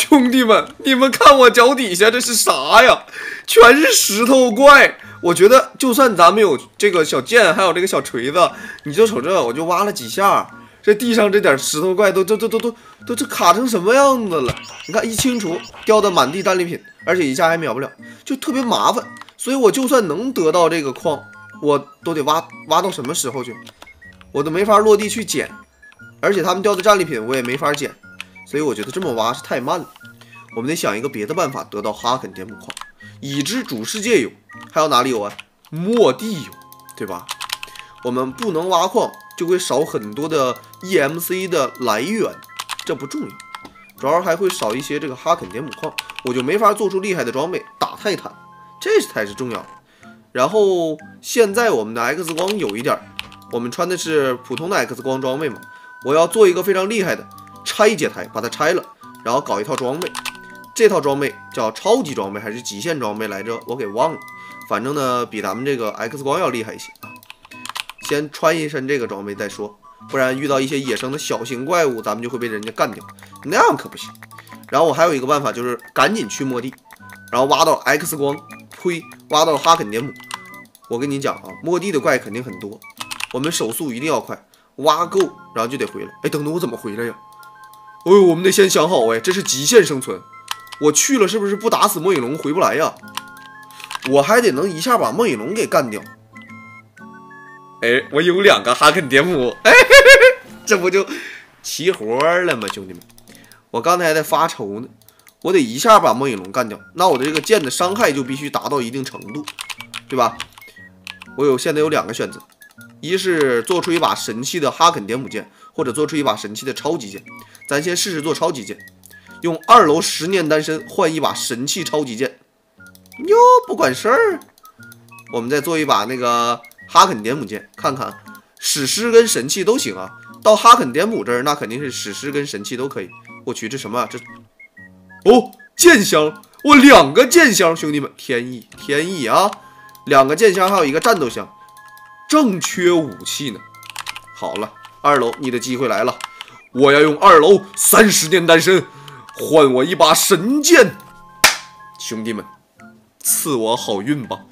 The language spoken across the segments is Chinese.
兄弟们，你们看我脚底下这是啥呀？全是石头怪。我觉得就算咱们有这个小剑，还有这个小锤子，你就瞅这，我就挖了几下，这地上这点石头怪都这卡成什么样子了？你看一清除，掉的满地战利品，而且一下还秒不了，就特别麻烦。所以我就算能得到这个矿，我都得挖到什么时候去？我都没法落地去捡，而且他们掉的战利品我也没法捡，所以我觉得这么挖是太慢了。我们得想一个别的办法得到哈肯点姆矿。已知主世界有，还有哪里有啊？末地有，对吧？我们不能挖矿，就会少很多的 EMC 的来源，这不重要，主要还会少一些这个哈肯点姆矿，我就没法做出厉害的装备打泰坦，这才是重要的。然后现在我们的 X 光有一点，我们穿的是普通的 X 光装备嘛，我要做一个非常厉害的拆解台，把它拆了，然后搞一套装备。这套装备叫超级装备还是极限装备来着？我给忘了。反正呢，比咱们这个 X 光要厉害一些啊。先穿一身这个装备再说，不然遇到一些野生的小型怪物，咱们就会被人家干掉，那样可不行。然后我还有一个办法，就是赶紧去末地，然后挖到 X 光，呸，挖到哈肯点姆。我跟你讲啊，末地的怪肯定很多，我们手速一定要快，挖够然后就得回来。哎，等等，我怎么回来呀？哦，我们得先想好，哎，这是极限生存。我去了是不是不打死末影龙回不来呀？我还得能一下把末影龙给干掉。哎，我有2个哈肯点姆，哎，这不就齐活了吗，兄弟们？我刚才还在发愁呢，我得一下把末影龙干掉，那我的这个剑的伤害就必须达到一定程度，对吧？我现在有2个选择，一是做出一把神器的哈肯点姆剑，或者做出一把神器的超级剑。咱先试试做超级剑。用2楼10年单身换一把神器超级剑，哟，不管事儿。我们再做一把那个哈肯点姆剑，看看史诗跟神器都行啊。到哈肯点姆这儿，那肯定是史诗跟神器都可以。我去，这什么啊？这哦，剑箱，我2个剑箱，兄弟们，天意啊！2个剑箱，还有1个战斗箱，正缺武器呢。好了，2楼你的机会来了，我要用2楼30年单身。换我一把神剑，兄弟们，赐我好运吧！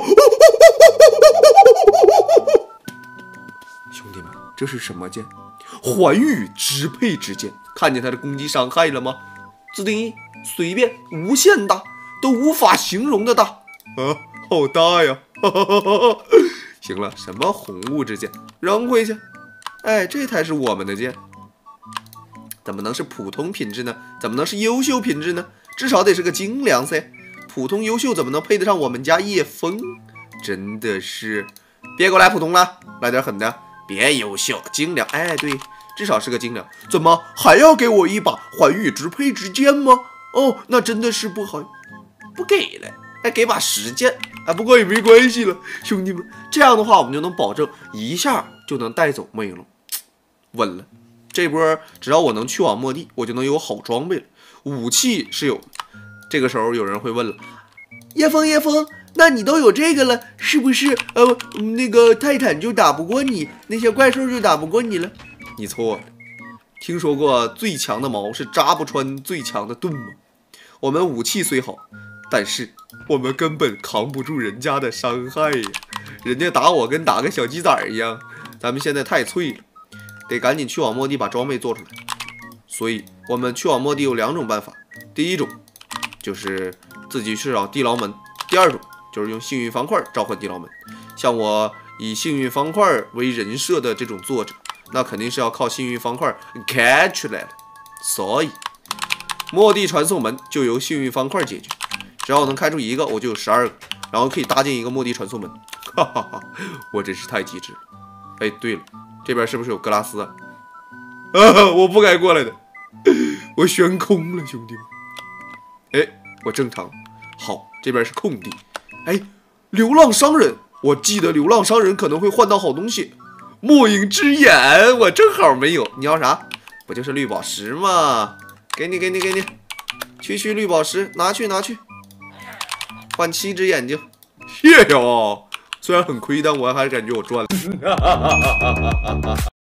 兄弟们，这是什么剑？环宇支配之剑，看见它的攻击伤害了吗？自定义，随便，无限大，都无法形容的大啊，好大呀！行了，什么红雾之剑，扔回去。哎，这才是我们的剑。怎么能是普通品质呢？怎么能是优秀品质呢？至少得是个精良噻。普通优秀怎么能配得上我们家叶枫？真的是，别给我来普通了，来点狠的。别优秀，精良。哎，对，至少是个精良。怎么还要给我一把环宇支配之剑吗？哦，那真的是不好，不给了。哎，给把实剑。哎，不过也没关系了，兄弟们，这样的话我们就能保证一下就能带走末影龙，稳了。这波只要我能去往末地，我就能有好装备了。武器是有的。这个时候有人会问了，叶枫，那你都有这个了，是不是那个泰坦就打不过你，那些怪兽就打不过你了？你错了。听说过最强的矛是扎不穿最强的盾吗？我们武器虽好，但是我们根本扛不住人家的伤害呀。人家打我跟打个小鸡仔一样，咱们现在太脆了。得赶紧去往末地把装备做出来，所以我们去往末地有2种办法。第一种就是自己去找地牢门，第2种就是用幸运方块召唤地牢门。像我以幸运方块为人设的这种作者，那肯定是要靠幸运方块开出来的。所以末地传送门就由幸运方块解决，只要我能开出1个，我就有12个，然后可以搭建一个末地传送门。哈哈哈，我真是太机智了。哎，对了。这边是不是有格拉斯啊？我不该过来的，我悬空了，兄弟们。哎，我正常。好，这边是空地。哎，流浪商人，我记得流浪商人可能会换到好东西。末影之眼，我正好没有。你要啥？不就是绿宝石吗？给你。区绿宝石，拿去。换7只眼睛。谢哟。虽然很亏，但我还感觉我赚了。